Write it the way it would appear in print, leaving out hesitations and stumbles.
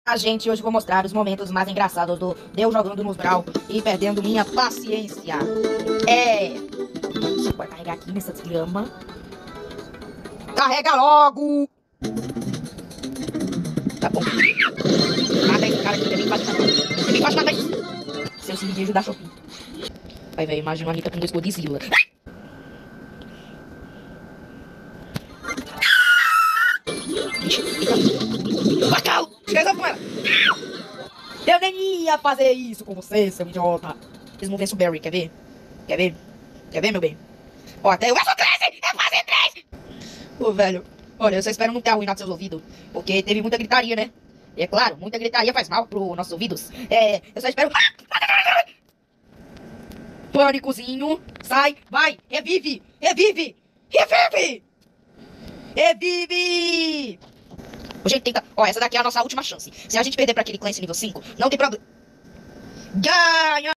Gente, hoje vou mostrar os momentos mais engraçados do Deus jogando nos Brawl e perdendo minha paciência. Você pode carregar aqui nessa grama. Carrega logo! Tá bom. Mata esse cara aqui, é bem fácil matar. É bem fácil matar isso. Seu siriguejo da Shopee. Vai, velho, imagina a Anitta com dois Godzilla. Ixi, eita. Bacau! Esquece com ela! Eu nem ia fazer isso com você, seu idiota. Eles vão ver o Barry, quer ver? Quer ver? Quer ver, meu bem? Ó, até eu sou 13! Eu faço 3! Ô, velho, olha, eu só espero não ter arruinado seus ouvidos, porque teve muita gritaria, né? E é claro, muita gritaria faz mal pros nossos ouvidos. Eu só espero... Pânicozinho, sai, vai, revive, revive, revive! Revive! O gente tenta... Ó, essa daqui é a nossa última chance. Se a gente perder pra aquele Clancy nível 5, não tem problema. Ganha!